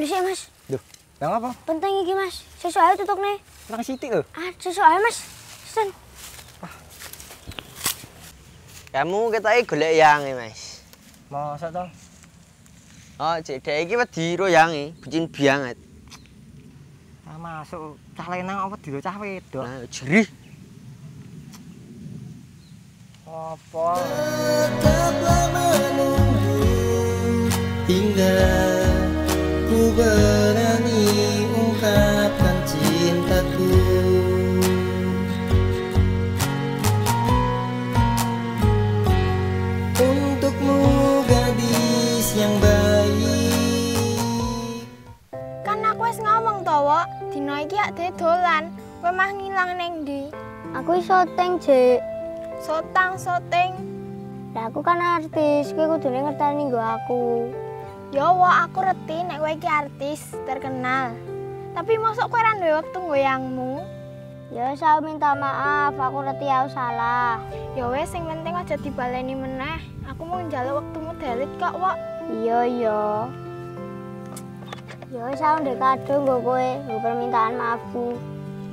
dhisik, Mas. Duh, yang apa? Penting iki, Mas. Sesuk ae tutukne. Nang sithik lho. Sesuk ae, Mas. Sen. Kamu ketoke golek yange, Mas. Masa to? Oh, cek dhek iki wedi ro yange, bucin banget. Ah masuk cah lanang apa dilo cah wedok. Nah, jerih. Apa? Tetaplah menunggu hingga ku berani ungkapkan cintaku. Untukmu gadis yang baik. Kan aku wis ngomong to, Wak, dina iki ak dolan. Kowe mah ngilang ning ndi? Aku syuting, Jek. Syuting. Lah aku kan artis, kowe kudune ngerteni nggo aku. Ya, Wak, aku reti nek kowe iki artis terkenal. Tapi mosok kowe ra duwe wektu goyangmu? Ya saya minta maaf, aku ngerti aku salah. Ya wis, sing penting aja dibaleni meneh. Aku mau njaluk wektumu dalit kok, Wak. Iya. Ya wis aku ndek kado nggo kowe, nggo permintaan maafku.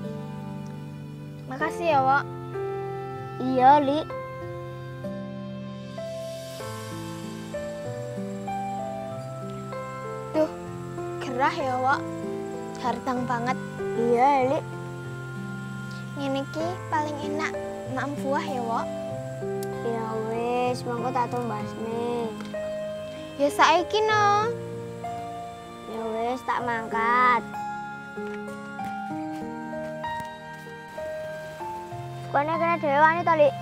Makasih ya, Wak. Iya, Li. Duh, gerah ya, Wak. Hartang banget. Iya, Li. Ngene iki paling enak mak buah ya, Wak. Ya wis, monggo tak tumbasne. Ya saiki no. Ya wis tak mangkat. Kone kene dhewe wani to, Li?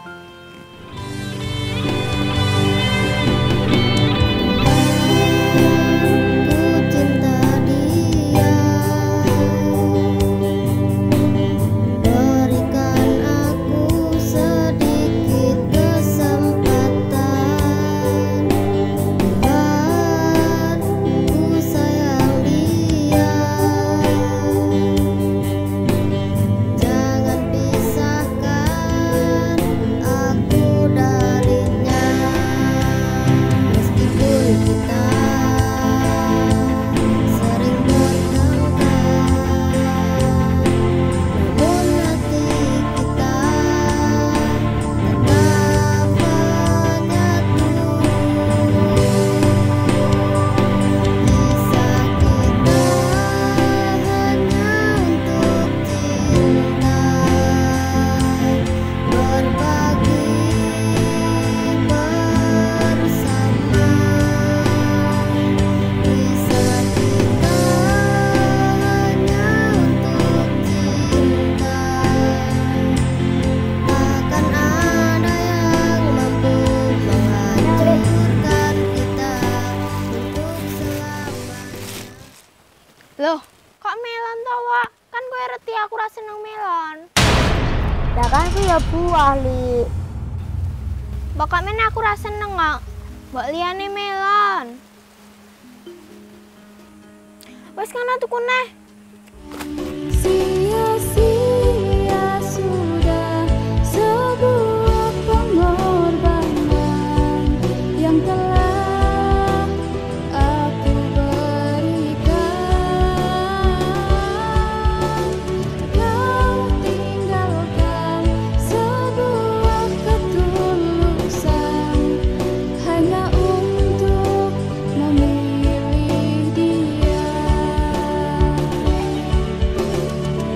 Loh, kok melon to, Wak? Kan kowe reti aku ra seneng melon. Lah kan ku ya buah, Li. Pokoknya aku ra seneng kok. Mbok liyane melon. Wes kana tuku neh. Sia-sia sudah sebuah pengorbanan yang telah aku berikan. Kau tinggalkan sebuah ketulusan hanya untuk memilih dia.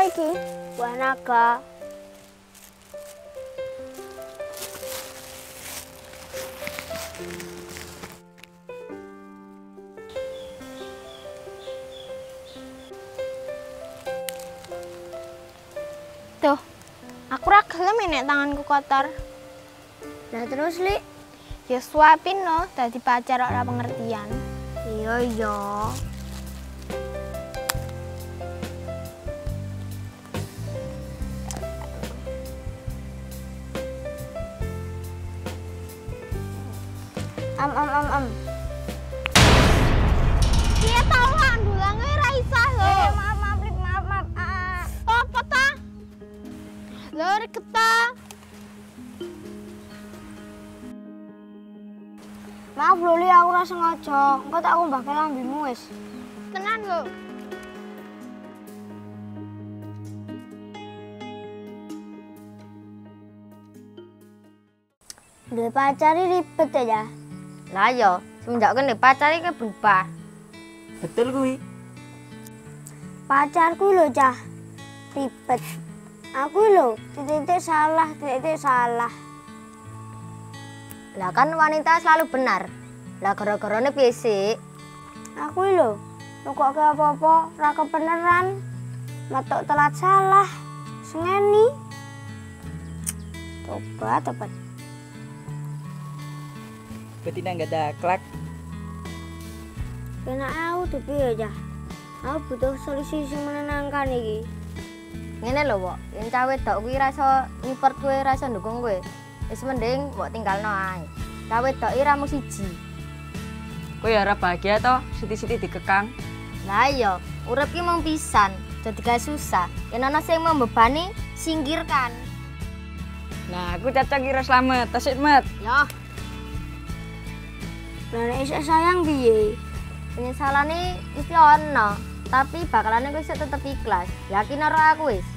iki? Buah naga. Tuh, aku ra gelem nek tanganku kotor. Nah terus, Li? Ya suapin no, dadi pacar ora pengertian. Iya. Am. Piye ta ora ndulange ra iso lho. Maaf, Li, maaf. Apa ta? Lho reketa. Maaf lho, Li, aku ora sengaja. Engko tak kumbahke lambimu wis. Tenan lho. Duwe pacar ribet ya. Lah yo, semenjak kene pacare ke berubah. Betul kuwi. Pacarku lho, Cah. Ribet. Aku lho, titik salah. Lah kan wanita selalu benar. Lah gara-garane piye sih? Aku lho, nukokke apa-apa ra kebeneran. Metok telat salah. Sengeni. Tobat. Betina nggak ada klak. Kena aku tuh piye, Cah? Aku butuh solusi sing menenangkan iki. Ngene lho, Wok. Yen cah wedok kuwi rasa nyiport kowe, rasa ndukung kowe. Wis mending mbok tinggalno ae. Cah wedok iki ra mung siji. Kowe ya ora bahagia toh, siti-siti dikekang. Lah iya, urip ki mung pisan, dadi gak susah. Yen ana sing membebani, singkirkan. Nah, aku cocok kira selamat, tasik mat. Yo, Lah nek isih sayang piye? penyesalane mesti ana, tapi bakalane kowe sik tetep ikhlas. Yakin ora aku wis.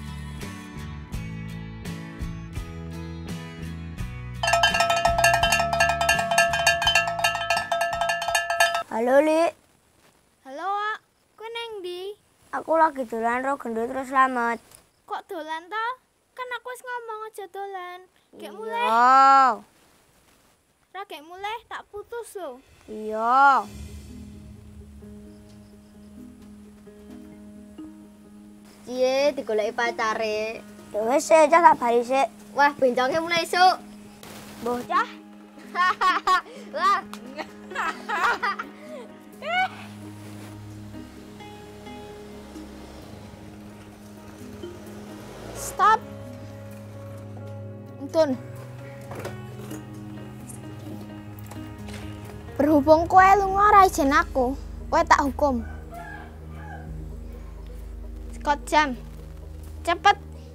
Halo, Li. Halo, Wak. Kowe nang ndi? Aku lagi dolan ro gendut terus selamat. Kok dolan ta? Kan aku wis ngomong aja dolan. Gek mulai. Oh, Ra gek mulai tak putus lho. iya. Ciye digoleki pacare. Ya wis Cah tak bali sik. Wah, benconge mulai esuk. Bocah. Wah, Stop. Entun. Berhubung kowe lunga ora ijen aku, kowe tak hukum. Sekot jam. Cepet.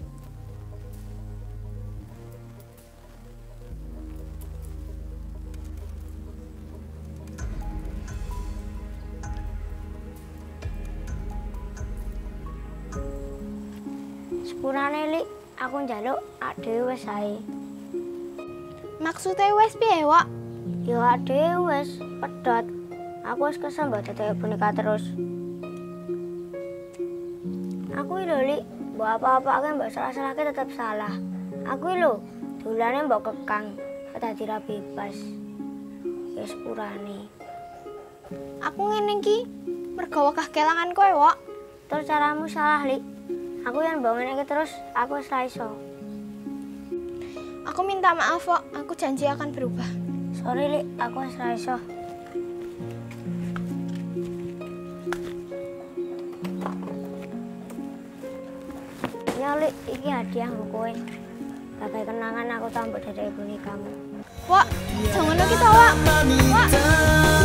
Sepurane, Li, aku njaluk ak dhewe wis ae. Maksudnya wes piye, Wak? Ya ak dhewe wis pedhot. Aku wis kesel mbok dadi boneka terus. Aku lho, Li, mbok apa-apake mbok salah-salahke tetep salah. Aku lho, dolane mbok kekang, dadi ra bebas. Ya sepurane. Aku ngene iki mergo wekah kelangan kowe, Wak. Terus caramu salah, Li. Aku yang mbok ngene iki terus aku wis ra iso. Aku minta maaf, Wak. Aku janji akan berubah. Sorry, Li, aku wis ra iso. Ya, Li, iki hadiah mbok kowe. Sebagai kenangan aku tambah dari bonekamu. Wak, jangan ngono ki to, Wak. Wak.